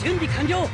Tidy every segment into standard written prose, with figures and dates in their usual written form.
準備完了。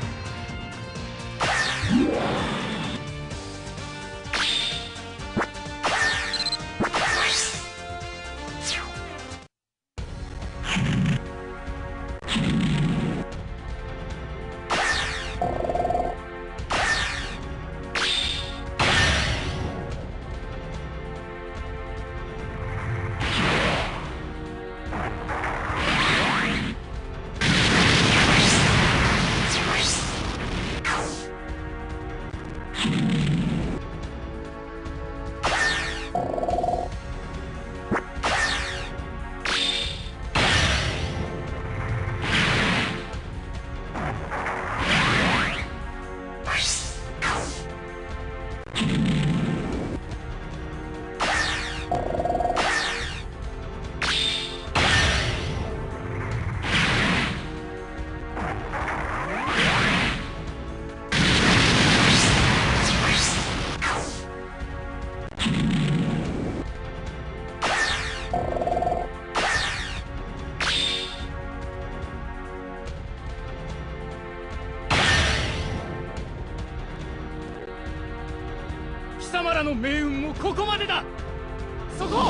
貴様らの命運もここまでだ。そこ。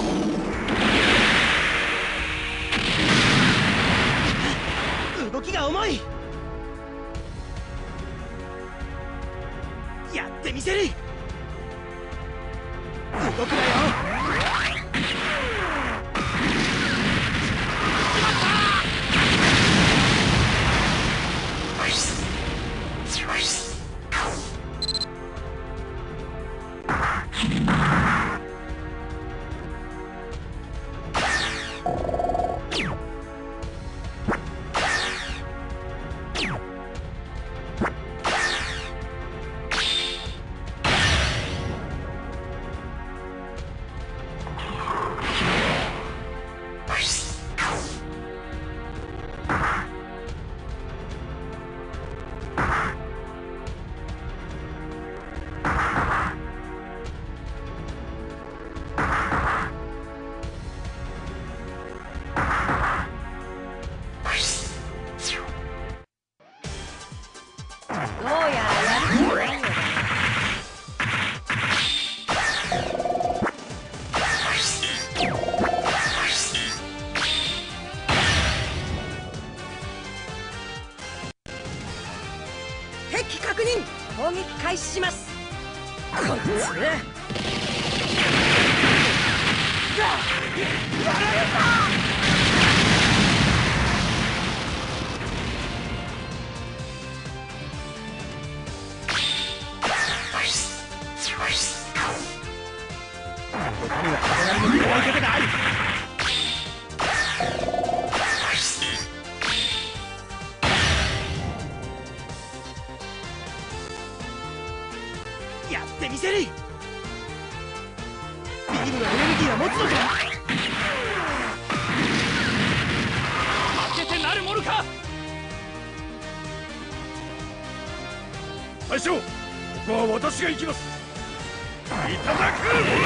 動きが重い。やってみせる。動くなよ。敵確認。攻撃開始します。こいつやられた。他には隣の弱い方がある。やってみせる。ビームのエネルギーは持つのか。負けてなるものか。大将、ここは私が行きます。いただく。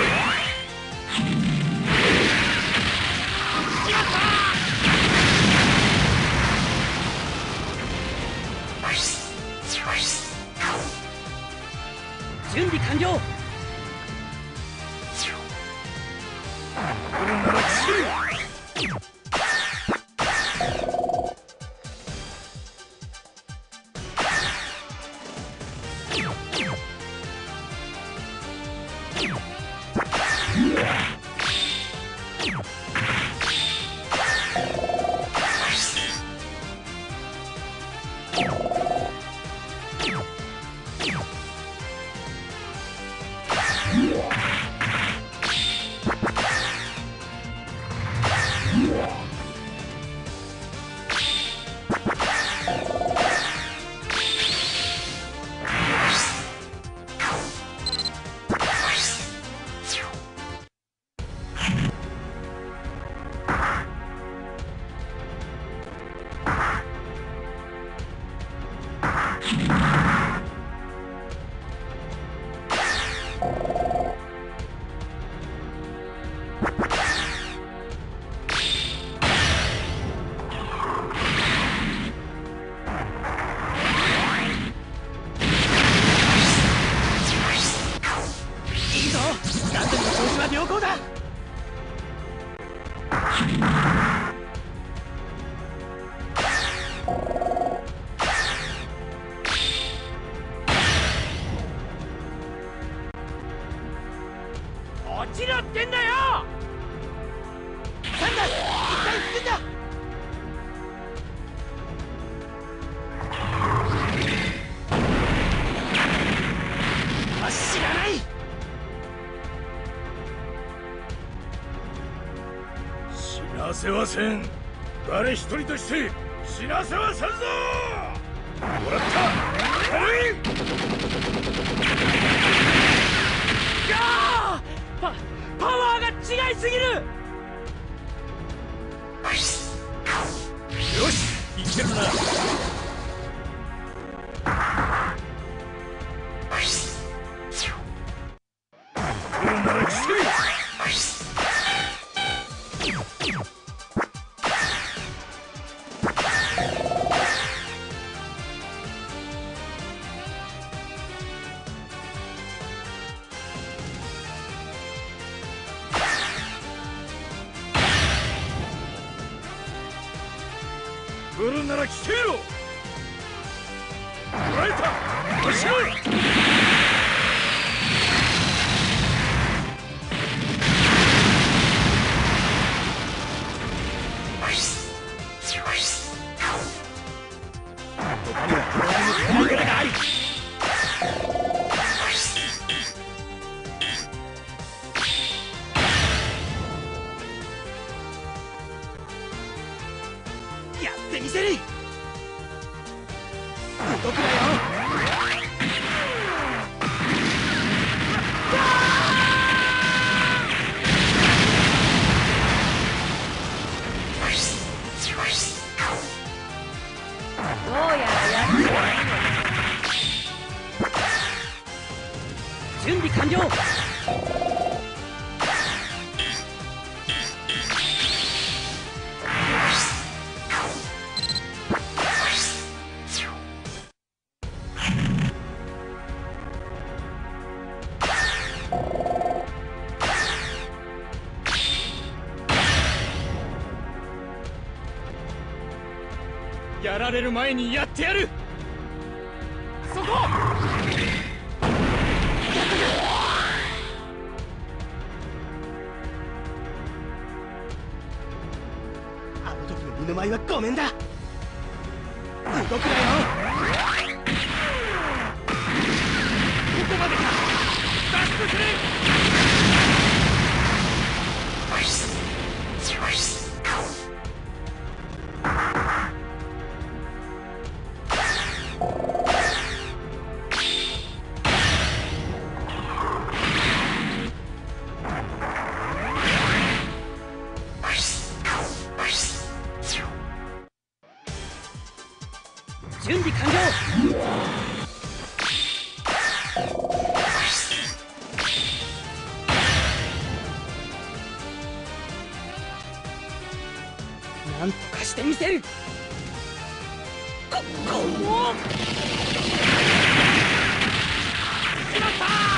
準備完了。来るなら来る。 んだよ。サンダース、一旦引くんだ。知らない。 死なせはせん。誰一人として死なせはせんぞ。もらった。軽い。 パワーが違いすぎる。 よし、いけるな。来るなら聞けよ。捕らえた。よしろ。他にはこれに使い方がある。 やってみせる。動くなよ。どうやらやるよ。準備完了。やられる前にやってやる。そこ。あの時の二の舞はごめんだ。動くなよ。ここまでか。脱出する。準備完了。なんとかしてみせる。こうしまった。